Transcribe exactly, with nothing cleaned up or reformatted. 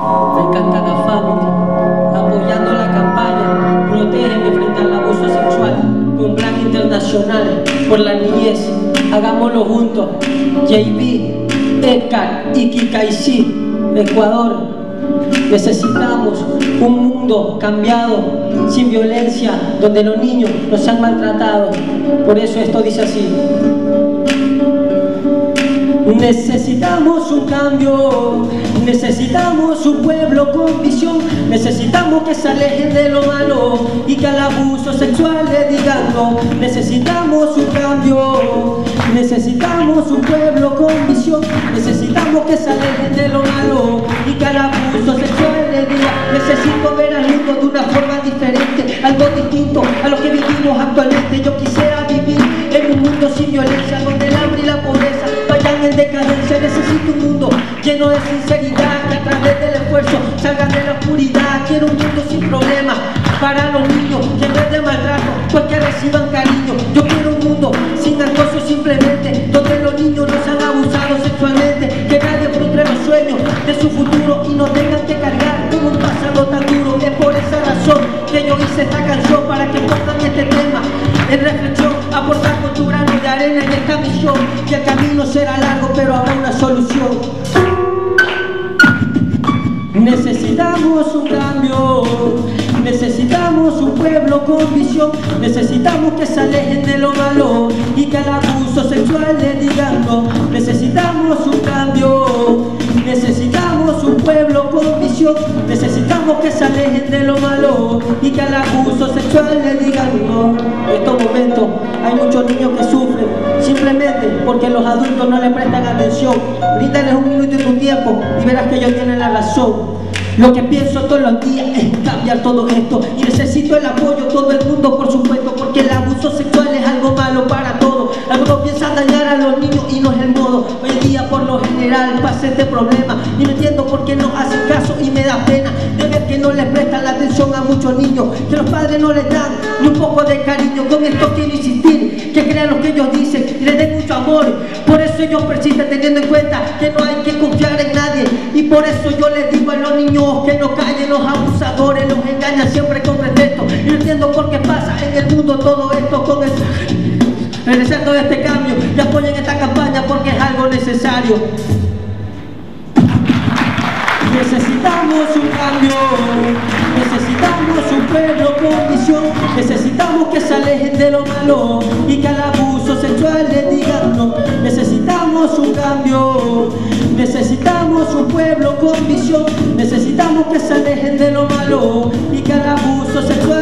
encanta la familia, apoyando la campaña Protégeme frente al abuso sexual, un plan internacional por la niñez. Hagámoslo juntos. J B, Edgar y Kikaisi, Ecuador. Necesitamos un mundo cambiado, sin violencia, donde los niños no sean maltratados. Por eso esto dice así: necesitamos un cambio, necesitamos un pueblo con visión, necesitamos que se alejen de lo malo y que al abuso sexual le digan no. Necesitamos un cambio, necesitamos un pueblo con visión, necesitamos que se alejen de lo malo y que al abuso sexual le digan. Necesito ver al mundo de una forma diferente, algo distinto a lo que vivimos actualmente. Yo quisiera vivir en un mundo sin violencia, donde el hambre y la pobreza vayan en decadencia. Necesito un mundo lleno de sinceridad, que a través del esfuerzo salgan de la oscuridad. Quiero un mundo sin problemas para los niños, que en vez de maltrato, pues que reciban cariño. Yo quiero un mundo sin acoso, simplemente, donde los niños no sean abusados sexualmente, que nadie frustre los sueños de su futuro y no tengan que cargar con un pasado tan duro. Es por esa razón que yo hice esta canción, para que pongan este tema en reflexión, aportar con tu grano de arena en esta misión, que el camino será largo pero habrá una solución. Necesitamos un cambio, necesitamos un pueblo con visión, necesitamos que se alejen de lo malo y que al abuso sexual le digan no. Necesitamos un cambio, necesitamos un pueblo con visión, necesitamos que se alejen de lo malo y que al abuso sexual le digan no. En estos momentos hay muchos niños que sufren simplemente porque los adultos no les prestan atención. Bríndales un minuto de tu tiempo y verás que ellos tienen la razón. Lo que pienso todos los días es cambiar todo esto, y necesito el apoyo de todo el mundo, por supuesto, porque el abuso sexual es algo malo para todos. Algunos piensan dañar a los niños y no es el modo. Hoy en día por lo general pasa este problema y no entiendo por qué no hacen caso, y me da pena de ver que no les prestan la atención a muchos niños, que los padres no les dan ni un poco de cariño. Con esto quiero insistir, que crean lo que ellos dicen y les den mucho amor. Por eso ellos persisten, teniendo en cuenta que no hay que confiar en nadie, y por eso yo les digo a los niños que no callen. Los abusadores los engañan siempre con pretexto, y no entiendo por qué pasa en el mundo todo esto. Con eso regresando de este cambio, y apoyen esta campaña porque es algo necesario. Necesitamos un cambio, necesitamos un pueblo con visión, necesitamos que se alejen de lo malo y que al abuso sexual le digan no. Necesitamos un cambio, necesitamos un pueblo con visión, necesitamos que se alejen de lo malo y que al abuso sexual